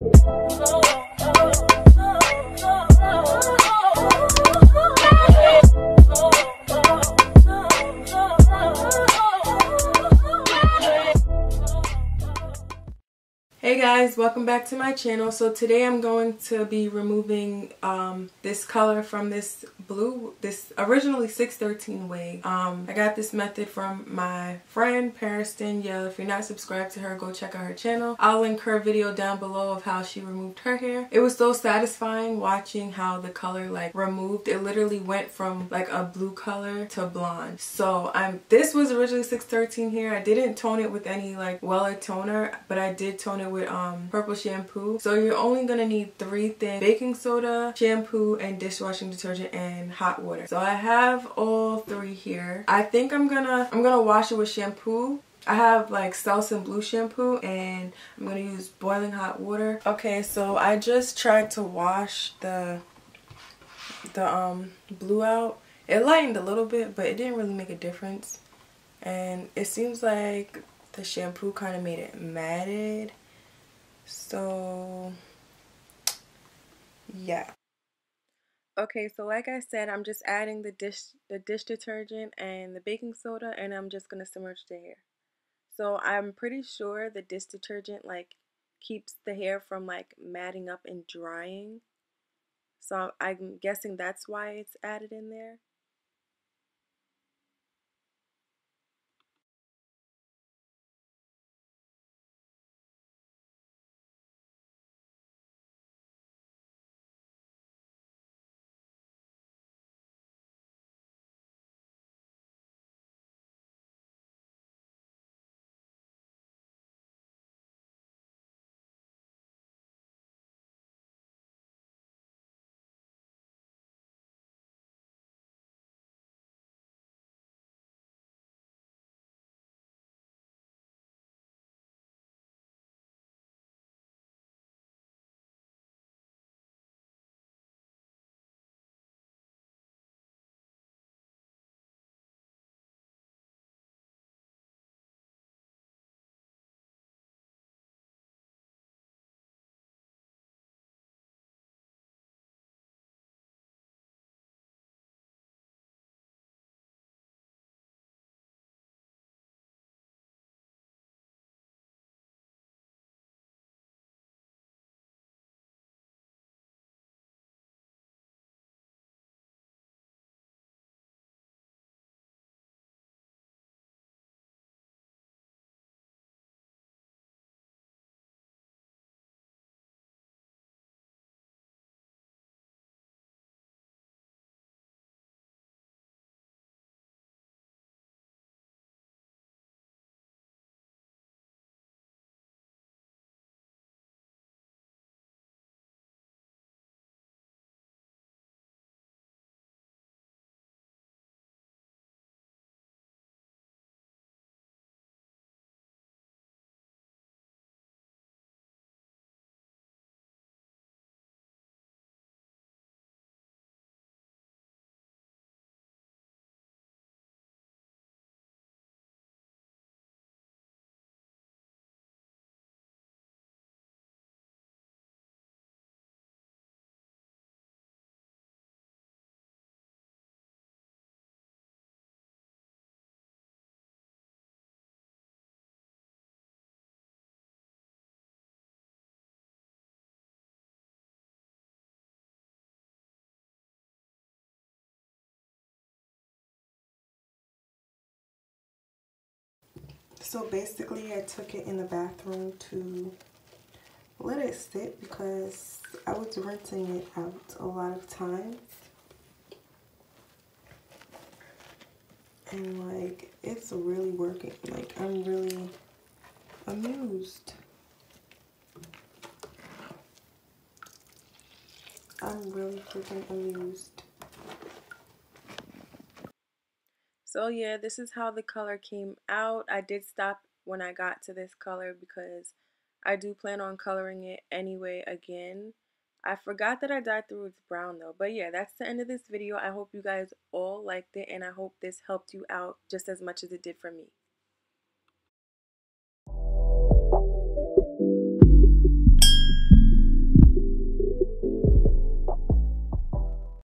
Hey guys, welcome back to my channel. So today I'm going to be removing this color from this blue, this originally 613 wig. I got this method from my friend Paris Danielle. If you're not subscribed to her, go check out her channel. I'll link her video down below of how she removed her hair. It was so satisfying watching how the color like removed. It literally went from like a blue color to blonde. So this was originally 613 hair. I didn't tone it with any like Weller toner, but I did tone it with purple shampoo. So you're only gonna need 3 things: baking soda, shampoo, and dishwashing detergent, and hot water. So I have all 3 here. I think I'm gonna wash it with shampoo. I have like Selsun blue shampoo, and I'm gonna use boiling hot water. Okay, so I just tried to wash the blue out. It lightened a little bit, but it didn't really make a difference. And it seems like the shampoo kind of made it matted. So yeah. Okay, so like I said, I'm just adding the dish detergent and the baking soda, and I'm just gonna submerge the hair. So I'm pretty sure the dish detergent like keeps the hair from like matting up and drying. So I'm guessing that's why it's added in there. So basically I took it in the bathroom to let it sit because I was rinsing it out a lot of times. And like, it's really working. Like, I'm really amused. I'm really freaking amused. So yeah, this is how the color came out. I did stop when I got to this color because I do plan on coloring it anyway again. I forgot that I dyed the roots brown though. But yeah, that's the end of this video. I hope you guys all liked it, and I hope this helped you out just as much as it did for me.